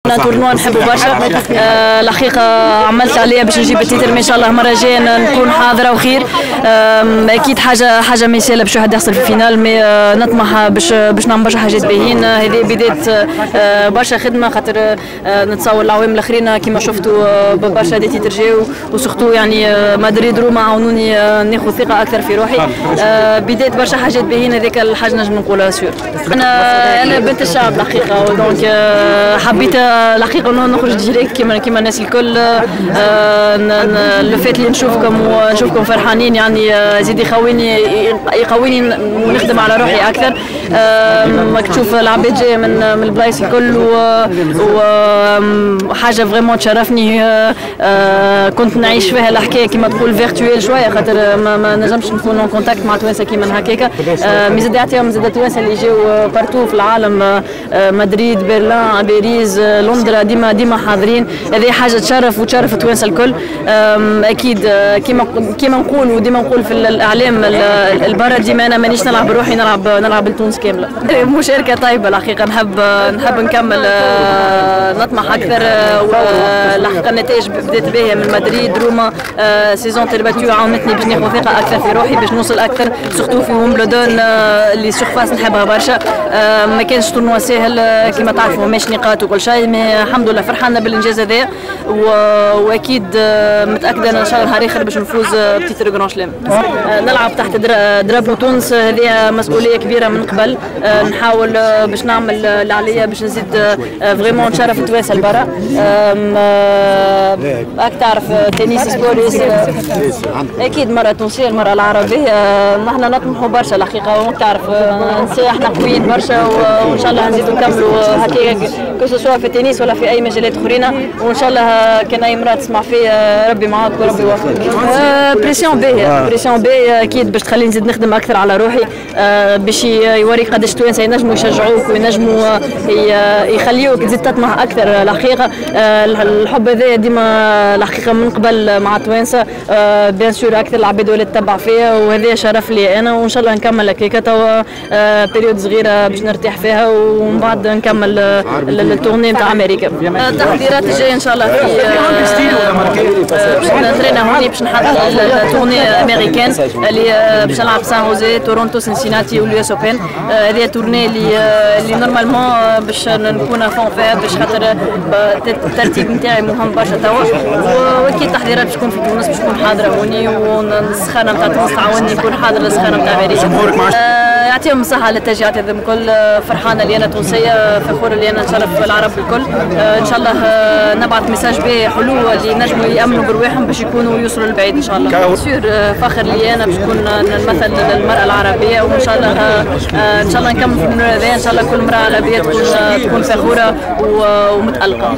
تورنوا نحبوا برشا. الحقيقه عملت عليها باش نجيب التيتر، ان شاء الله المره الجايه نكون حاضره وخير. اكيد حاجه ما يسالها باش واحد يحصل في الفينال، مي نطمح باش نعمل برشا حاجات باهيين. هذه بدايه برشا خدمه، خاطر نتصور العوام الاخرين كما شفتوا برشا دي تيتر جاو، وسورتو يعني مدريد روما عاونوني ناخذ ثقه اكثر في روحي. بدايه برشا حاجات باهيين، هذيك الحاجه نجم نقولها سور. انا بنت الشعب الحقيقه، دونك حبيت الحقيقه نخرج ديريكت كما الناس الكل. لو فات اللي نشوفكم فرحانين يعني زيد يقويني ونخدم على روحي اكثر. ماك تشوف العباد جايه من البلايص الكل، وحاجه فريمون تشرفني. كنت نعيش فيها الحكايه كما تقول فيرتويل شويه، خاطر ما نجمش نكون اون كونتاكت مع توانسه كيما هكاكا. مي زاد يعطيهم زاد توانسه اللي جاوا بارتو في العالم، مدريد، برلين، باريس، لندن، ديما حاضرين. هذه حاجه تشرف وتشرف توانسه الكل. اكيد كيما نقول وديما نقول في الاعلام البرا، ديما انا مانيش نلعب بروحي، نلعب لتونس كامله. مشاركه طيبه الحقيقه، نحب نكمل نطمح اكثر. والحقيقه النتائج بدات باهيه من مدريد، روما، سيزون ترباتيو عاونتني باش ناخذ ثقه اكثر في روحي، باش نوصل اكثر سورتو في ويمبلدون اللي سورفاس نحبها برشا. ما كانش تورنوا ساهل كما تعرفوا، ماشي نقاط وكل شيء، مي الحمد لله فرحانه بالانجاز هذا، واكيد متاكده ان شاء الله نهار اخر باش نفوز بتيتر جران شلام. نلعب تحت درابو تونس، هذه مسؤوليه كبيره من قبل. نحاول باش نعمل اللي عليا باش نزيد فريمون نشرف التوانسه البرا. راك تعرف تنس سبوريس، اكيد المراه التونسيه المراه العربيه نحن نطمحوا برشا الحقيقه، وراك تعرف نساء احنا قويين برشا، وان شاء الله نزيدوا نكملوا هكاك كو سوا في التنس ولا في اي مجالات اخرين. وان شاء الله كان اي امراه تسمع فيا ربي معاك وربي يوفقك. بريسيون باهيه اكيد باش تخليني نزيد نخدم اكثر على روحي، باش يوريك قداش التوانسه ينجموا يشجعوك وينجموا يخليوك تزيد تطمح اكثر. الحقيقه الحب هذا ديما الحقيقه من قبل مع التوانسه، بيان سور اكثر العباد ولات تتبع فيا، وهذا شرف لي انا، وان شاء الله نكمل هكاكا. توا بيريود صغيره باش نرتاح فيها، ومن بعد نكمل التورني نتاع امريكا. التحضيرات الجايه ان شاء الله باش نترينا هوني باش نحضر التورني امريكان اللي باش نلعب سان هوزي، تورونتو، سنسيناتي واليو اس اوبن. هذه التورني اللي نورمالمون باش نكون فون فيها، باش خاطر الترتيب نتاعي مهم برشا توا. واكيد التحضيرات باش تكون في تونس، باش نكون حاضره هوني، والسخانه نتاع تونس تعاوني نكون حاضره السخانه نتاع امريكا. يعطيهم الصحه للتشجيعات هذم الكل. فرحانه اللي انا تونسيه، فخوره اللي انا نشرف العرب الكل. ان شاء الله نبعث ميساج باهي حلو اللي نجموا يامنوا برواحهم باش يكونوا يوصلوا للبعيد ان شاء الله. سور فخر لي انا باش نكون نمثل المراه العربيه، وان شاء الله نكمل في المنور هذا. ان شاء الله كل امراه عربيه تكون فخوره ومتالقه.